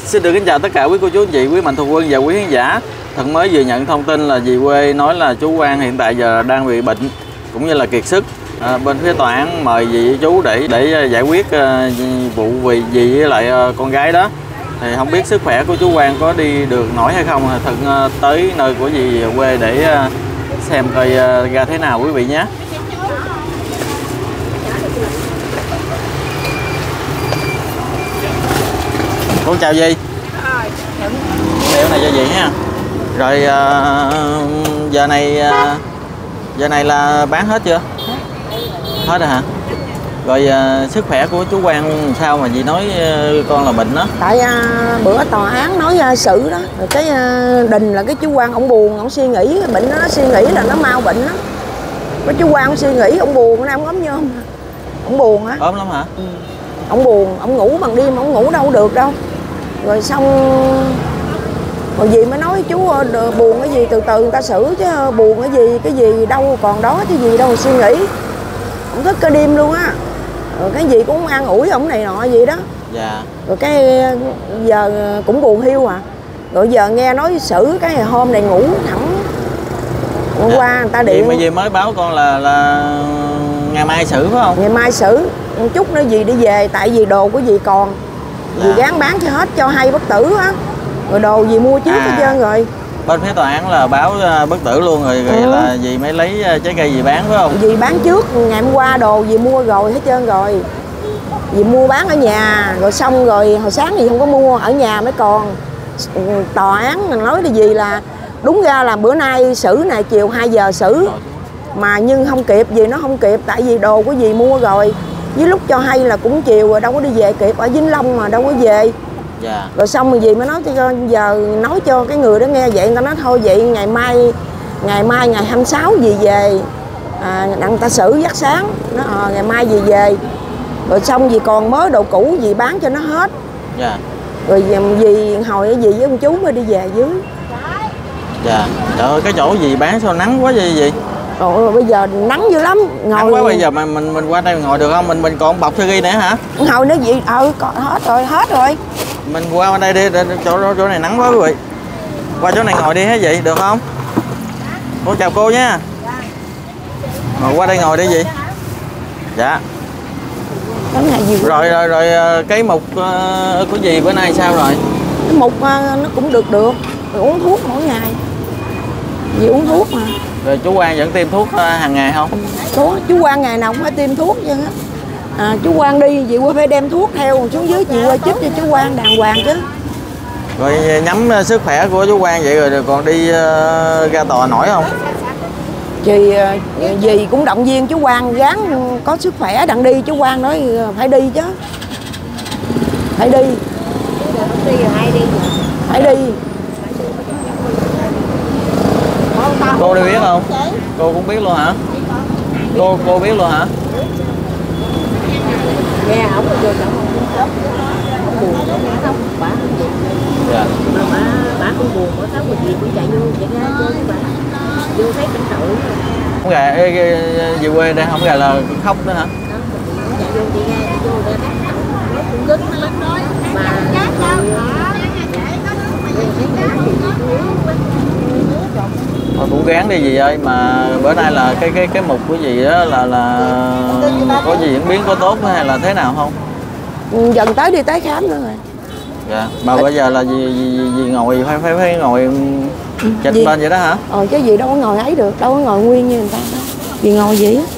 Xin được kính chào tất cả quý cô chú anh chị, quý mạnh thường quân và quý khán giả. Thật mới vừa nhận thông tin là dì quê nói là chú Quang hiện tại giờ đang bị bệnh cũng như là kiệt sức. Bên phía tòa án mời dì chú để giải quyết vụ vì dì với lại con gái đó. Thì không biết sức khỏe của chú Quang có đi được nổi hay không. Thật tới nơi của dì quê để xem coi ra thế nào quý vị nhé. Con chào dì. Đeo này cho dì nha. Rồi giờ này là bán hết chưa? Hết rồi hả? Rồi sức khỏe của chú Quang sao mà dì nói con là bệnh đó? Tại bữa tòa án nói xử đó, rồi cái đình là cái chú Quang ông buồn, ông suy nghĩ bệnh đó, nó suy nghĩ là nó mau bệnh đó. Cái chú Quang ông suy nghĩ, ông buồn, nó ốm như không? Ông buồn hả? Ốm lắm hả? Ừ. Ông buồn, ông ngủ bằng đêm, ông ngủ đâu được đâu. Rồi xong rồi dì mới nói chú buồn cái gì từ từ người ta xử chứ buồn cái gì đâu còn đó chứ gì đâu mà suy nghĩ. Ông thức cả đêm luôn á. Rồi cái gì cũng an ủi ông này nọ gì đó. Dạ. Rồi cái giờ cũng buồn hiu à. Rồi giờ nghe nói xử cái hôm này ngủ thẳng. Hôm qua người ta điện. Mà dì mới báo con là ngày mai xử phải không? Ngày mai xử. Chút nữa dì đi về tại vì đồ của dì còn. Dì gán bán cho hết cho hay bất tử á. Rồi đồ dì mua trước hết trơn rồi. Bên phía tòa án là báo bất tử luôn rồi, là dì mới lấy trái cây dì bán phải không? Dì bán trước, ngày hôm qua đồ dì mua rồi hết trơn rồi. Dì mua bán ở nhà, rồi xong rồi hồi sáng dì không có mua, ở nhà mới còn. Tòa án nói là gì là đúng ra là bữa nay xử này chiều 2 giờ xử. Mà nhưng không kịp, vì nó không kịp tại vì đồ của dì mua rồi. Với lúc cho hay là cũng chiều rồi đâu có đi về kịp, ở Vĩnh Long mà đâu có về. Dạ. Rồi xong rồi dì mới nói cho giờ nói cho cái người đó nghe vậy, người ta nói thôi vậy ngày mai ngày 26 dì về đặng ta xử giấc sáng. Nó ngày mai dì về. Rồi xong dì còn mới đồ cũ dì bán cho nó hết. Dạ. Rồi dì hồi dì với ông chú mới đi về dưới. Dạ. Trời ơi cái chỗ dì bán sao nắng quá vậy gì? Rồi bây giờ nắng dữ lắm. Ngồi nắng quá bây giờ mà mình qua đây ngồi được không? Mình còn bọc thư ghi nữa hả? Ngồi nữa gì còn hết rồi. Mình qua đây đi, chỗ này nắng quá quý vị. Qua chỗ này ngồi đi hết vậy được không? Cô chào cô nha. Ngồi qua đây ngồi đi gì? Dạ. Rồi cái mục của dì bữa nay sao rồi? Cái mục nó cũng được. Rồi uống thuốc mỗi ngày. Dì uống thuốc mà. Rồi chú Quang vẫn tiêm thuốc hàng ngày không? Chú Quang ngày nào cũng phải tiêm thuốc chứ á. Chú Quang đi, dì qua phải đem thuốc theo xuống dưới chị qua chích cho chú Quang đàng hoàng chứ. Rồi nhắm sức khỏe của chú Quang vậy rồi còn đi ra tòa nổi không? Dì cũng động viên chú Quang gắng có sức khỏe đặng đi, chú Quang nói phải đi chứ. Phải đi. Phải đi. Cô đi biết không? Cô cũng biết luôn hả? Cô biết luôn hả? Nghe ổng rồi ổng buồn không bả. Dạ. Bả cũng buồn, bả khóc một gì cũng chạy ra chơi với bả. Vô thấy cảnh tội. Không gà về quê đây không gà là khóc nữa hả? Chạy vô chị nghe vô đây nó cũng cứng lắm nói mà Thôi cũng gán đi dì ơi, mà bữa nay là cái mục của dì đó là có gì diễn biến có tốt hay là thế nào không? Dần tới đi tái khám nữa rồi. Dạ. Mà bây giờ là dì ngồi phải ngồi chạch bên vậy đó hả? Chứ dì đâu có ngồi ấy được, đâu có ngồi nguyên như người ta đó. Dì ngồi gì á.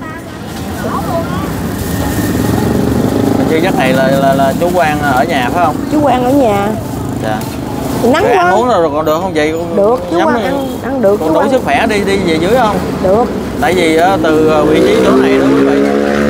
Chứ giấc này là chú Quang ở nhà phải không? Chú Quang ở nhà. Dạ. Nắng quá. Ăn uống rồi còn được không chị? Được, chú Quang ăn được. Còn đủ sức khỏe đi về dưới không? Được. Tại vì từ vị trí chỗ này đó quý vị.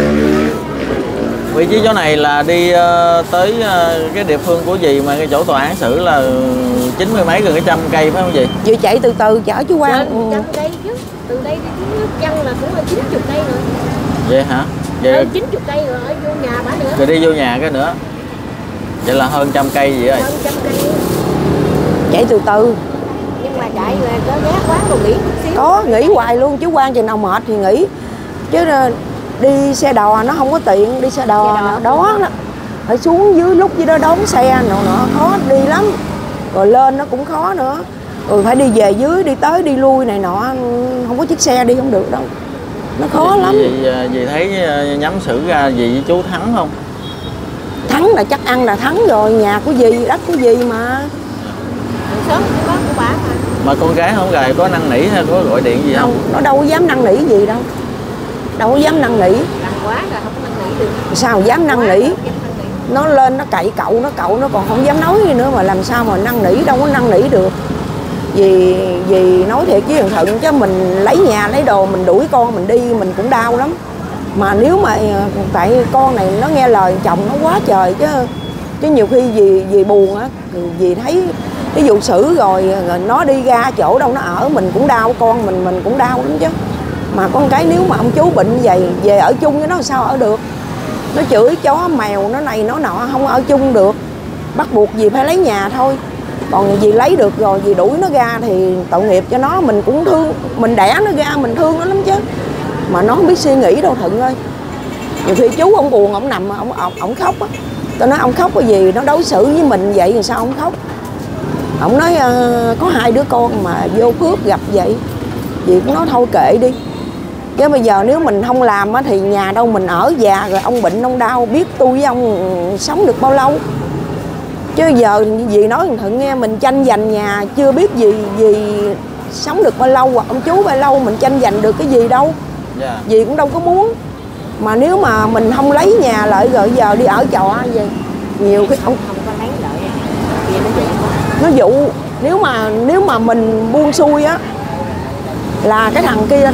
Vị trí chỗ này là đi tới cái địa phương của dì mà cái chỗ tòa án xử là 90 mấy gần 100 cây phải không chị? Dì chạy từ từ chở chú Quang. 100 cây chứ. Từ đây đi chân là cũng là 90 cây rồi. Vậy hả? Vậy 90 cây rồi ở vô nhà bả nữa. Rồi đi vô nhà cái nữa. Vậy là hơn 100 cây vậy rồi. Hơn 100 cây. Chạy từ từ. Nhưng mà chạy về có ghét quá rồi nghỉ chút xíu. Có nghỉ hoài luôn, chú Quang chừng nào mệt thì nghỉ. Chứ đi xe đò nó không có tiện, đi xe đò đó đó. phải xuống dưới lúc dưới đó đón xe nọ khó đi lắm, rồi lên nó cũng khó nữa, rồi phải đi về dưới đi tới đi lui này nọ, không có chiếc xe đi không được đâu, nó khó lắm. Dì thấy nhắm xử ra dì với chú thắng không? Thắng là chắc ăn là thắng rồi, nhà của dì, đất của dì mà. Sớm cũng có của bà Mà con gái không gài có năn nỉ hay có gọi điện gì không? Nó đâu có dám năn nỉ gì đâu, đâu có dám năn nỉ. làm quá rồi không năn nỉ được. Sao dám năn nỉ? Nó lên nó cậy cậu nó còn không dám nói gì nữa, mà làm sao mà năn nỉ, đâu có năn nỉ được. Vì nói thiệt với thằng Thuận chứ mình lấy nhà lấy đồ mình đuổi con mình đi mình cũng đau lắm. Mà nếu mà tại con này nó nghe lời chồng nó quá trời chứ nhiều khi vì buồn á, vì thấy ví dụ xử rồi nó đi ra chỗ đâu nó ở mình cũng đau, con mình cũng đau lắm chứ. Mà con cái nếu mà ông chú bệnh vậy về ở chung với nó sao ở được, nó chửi chó mèo nó này nó nọ không ở chung được, bắt buộc gì phải lấy nhà thôi. Còn gì lấy được rồi gì đuổi nó ra thì tội nghiệp cho nó, mình cũng thương, mình đẻ nó ra mình thương nó lắm chứ. Mà nó không biết suy nghĩ đâu Thuận ơi. Nhiều khi chú ông buồn ông nằm ông khóc á, tôi nói ông khóc cái gì, nó đối xử với mình vậy thì sao ông khóc. Ông nói có 2 đứa con mà vô phước gặp vậy, chị cũng nói thôi kệ đi. Chứ bây giờ nếu mình không làm á thì nhà đâu mình ở, già rồi ông bệnh ông đau, biết tôi với ông sống được bao lâu. Chứ giờ dì nói thằng Thuận nghe mình tranh giành nhà chưa biết gì sống được bao lâu, hoặc ông chú bao lâu mình tranh giành được cái gì đâu. Dì cũng đâu có muốn. Mà nếu mà mình không lấy nhà lại rồi giờ đi ở trọ vậy nhiều cái ông Không có lấy lợi gì nó vậy quá. nó dụ, nếu mà mình buông xuôi á là cái thằng kia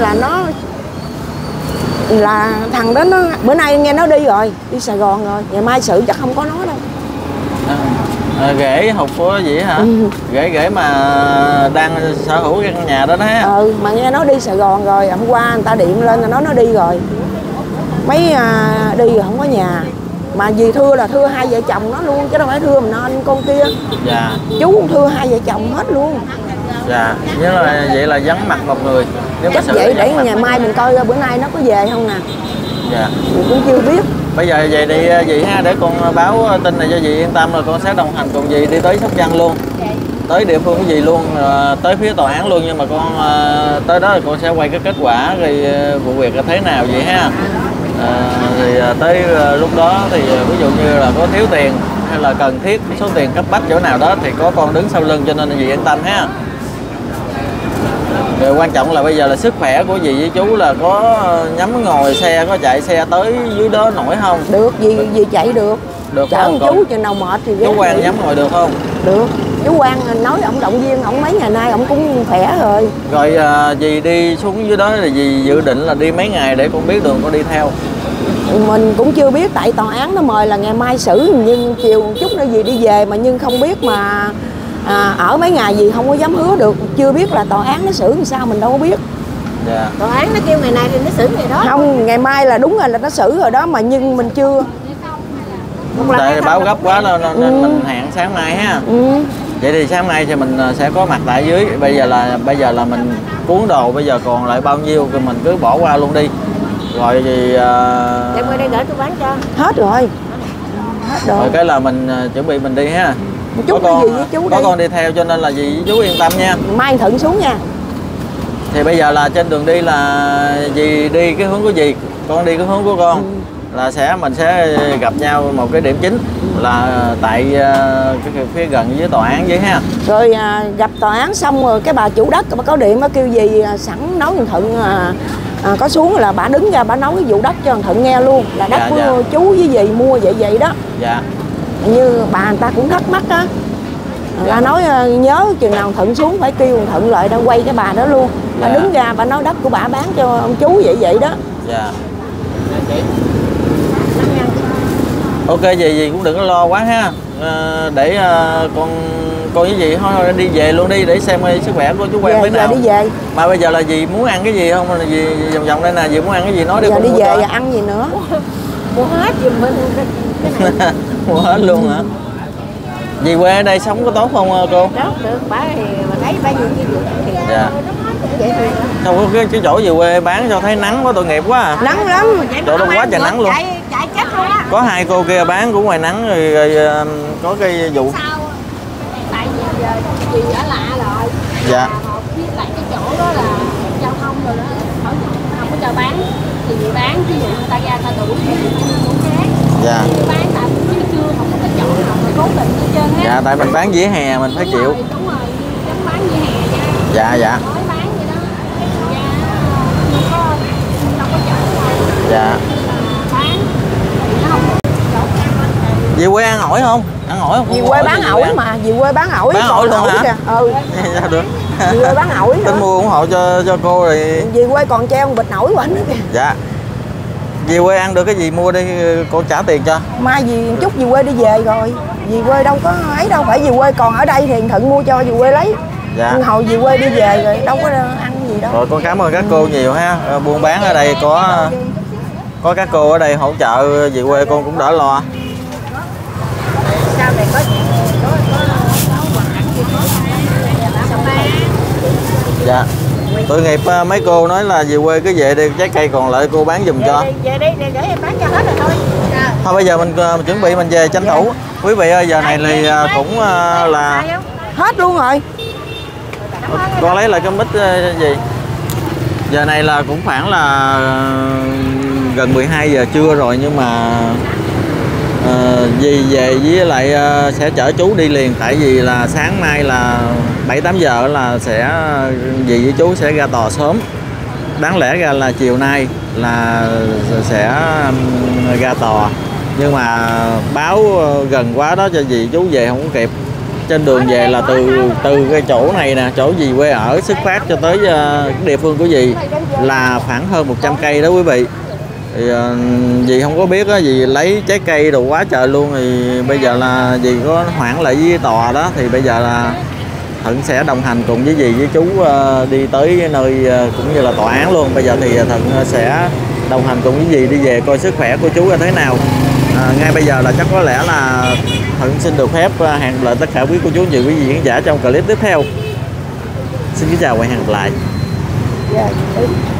là thằng đó nó bữa nay nghe nó đi rồi, đi Sài Gòn rồi, ngày mai sự chắc không có nó đâu. Ghẻ hụt của dĩ hả? Ghẻ mà đang sở hữu cái căn nhà đó đó ha. Mà nghe nó đi Sài Gòn rồi, hôm qua người ta điện lên là nó đi rồi. Mấy đi rồi không có nhà. Mà dì thưa là thưa 2 vợ chồng nó luôn chứ đâu phải thưa mình anh con kia. Dạ. Chú cũng thưa 2 vợ chồng hết luôn. Dạ, vậy là vắng mặt một người. Chắc vậy để ngày mai mình coi bữa nay nó có về không nè. Dạ. Mình cũng chưa biết. Bây giờ về đi dì ha, để con báo tin này cho dì yên tâm, rồi con sẽ đồng hành cùng dì đi tới Sóc Trăng luôn, tới địa phương của dì luôn, tới phía tòa án luôn. Nhưng mà con tới đó thì con sẽ quay cái kết quả rồi vụ việc là thế nào vậy ha. Thì tới lúc đó thì ví dụ như là có thiếu tiền hay là cần thiết số tiền cấp bách chỗ nào đó thì có con đứng sau lưng, cho nên là dì yên tâm ha. Rồi quan trọng là bây giờ là sức khỏe của dì với chú là có nhắm ngồi xe, có chạy xe tới dưới đó nổi không? Được, dì chạy được. Được chở không? chú chừng nào mệt thì chú Quang nhắm ngồi được không? Được. Chú Quang nói ổng động viên ổng mấy ngày nay ổng cũng khỏe rồi. Rồi dì đi xuống dưới đó là dì dự định là đi mấy ngày để con biết đường con đi theo? Mình cũng chưa biết, tại tòa án nó mời là ngày mai xử, nhưng chiều một chút nữa dì đi về mà, nhưng không biết mà ở mấy ngày gì không có dám hứa được, chưa biết là tòa án nó xử làm sao mình đâu có biết. Dạ. Tòa án nó kêu ngày này thì nó xử ngày đó. Không, ngày mai là đúng rồi, là nó xử rồi đó, mà nhưng mình chưa. Tại báo gấp quá nên mình hẹn sáng mai ha. Vậy thì sáng mai thì mình sẽ có mặt tại dưới. Bây giờ là mình cuốn đồ, bây giờ còn lại bao nhiêu thì mình cứ bỏ qua luôn đi. Rồi thì Đem qua đây gửi tôi bán cho. Hết rồi. Hết rồi. Rồi cái là mình chuẩn bị mình đi ha. Chú có gì với chú có con đi theo cho nên là dì với chú yên tâm nha. Mai Thuận xuống nha. Thì bây giờ là trên đường đi là dì đi cái hướng của dì, con đi cái hướng của con. Là mình sẽ gặp nhau một cái điểm chính là tại cái phía gần với tòa án vậy ha. Rồi gặp tòa án xong rồi cái bà chủ đất bà có điện, bà kêu gì sẵn nói thằng Thuận có xuống là bà đứng ra bà nói cái vụ đất cho thằng Thuận nghe luôn, là đất của chú với dì mua vậy đó. Dạ. Như bà người ta cũng thắc mắc á, là nói nhớ chừng nào Thuận xuống phải kêu Thuận lại đang quay cái bà đó luôn. Bà đứng ra bà nói đất của bà bán cho ông chú vậy đó. Dạ. Ok, gì cũng đừng có lo quá ha. Để con với dì thôi đi về luôn đi để xem sức khỏe của chú Quang thế nào. Đi về. Mà bây giờ là dì muốn ăn cái gì không? Là dì vòng đây nè, dì muốn ăn cái gì nói đi. Giờ đi về và ăn gì nữa. Mua hết giùm mình. Mua hết luôn hả? Dì quê ở đây sống có tốt không cô? Tốt được, bà thì mà thấy bao nhiêu cái vụ thì dạ. Vậy thôi. Sao cái chỗ về quê bán cho thấy nắng quá, tội nghiệp quá à. Nắng lắm. Chỗ đông quá trời nắng luôn. Chạy chết Có hai cô kia bán cũng ngoài nắng rồi, có cái vụ. Sao? Tại vì chị ở lạ rồi. Dạ. Với lại cái chỗ đó là giao thông rồi đó, không có cho bán. Thì bán ví dụ người ta ra ta đuổi thì phải nên mua khác. Dạ. Bán tại chứ chưa không có cái chỗ nào mà cố định hết trơn á. Dạ, tại mình bán vỉa hè mình phải chịu. Đúng rồi, giống bán vỉa hè nha. Dạ dạ. Nói bán vậy đó. Dạ, không có chỗ nào. Dạ. Bán nó không được chỗ ăn. Về quê ăn ổi không? Ăn ổi không? Về quê bán ổi mà, về quê bán ổi. Bán ổi luôn hả? Kìa. Ừ. Dạ được. Về quê bán ổi nữa. Tính mua ủng hộ cho cô rồi. Về quê còn treo một bịch ổi của anh nữa kìa. Dạ. Về quê ăn được cái gì mua đi, cô trả tiền cho. Mai gì chút về quê đi về rồi. Về quê đâu có ấy đâu, phải về quê còn ở đây thì Thuận mua cho về quê lấy. Dạ. Hồi về quê đi về rồi đâu có ăn gì đâu. Rồi con cảm ơn các cô nhiều ha. Buôn bán ở đây có các cô ở đây hỗ trợ về quê con cũng đỡ lo. Sau này có Dạ. Tội nghiệp mấy cô nói là về quê cứ về đi, trái cây còn lại cô bán giùm cho. về đi để em bán cho hết rồi thôi. Thôi bây giờ mình chuẩn bị mình về tranh thủ. Quý vị ơi, giờ này thì cũng là Hết luôn rồi. con lấy lại cái mic gì. Giờ này là cũng khoảng là gần 12 giờ trưa rồi, nhưng mà dì về với lại sẽ chở chú đi liền, tại vì là sáng mai là 7-8 giờ là sẽ dì với chú sẽ ra tòa sớm. Đáng lẽ ra là chiều nay là sẽ ra tòa, nhưng mà báo gần quá đó cho dì chú về không có kịp. Trên đường về là từ cái chỗ này nè, chỗ dì quê ở xuất phát cho tới địa phương của dì là khoảng hơn 100 cây đó quý vị. Thì dì không có biết á, dì lấy trái cây đồ quá trời luôn, thì bây giờ là dì có hoãn lại với tòa đó, thì bây giờ là Thuận sẽ đồng hành cùng với dì với chú đi tới nơi cũng như là tòa án luôn. Bây giờ thì Thuận sẽ đồng hành cùng với dì đi về coi sức khỏe của chú là thế nào. Ngay bây giờ là chắc có lẽ là Thuận xin được phép hẹn lại tất cả quý cô chú anh chị quý vị khán giả trong clip tiếp theo. Xin kính chào và hẹn gặp lại. Dạ.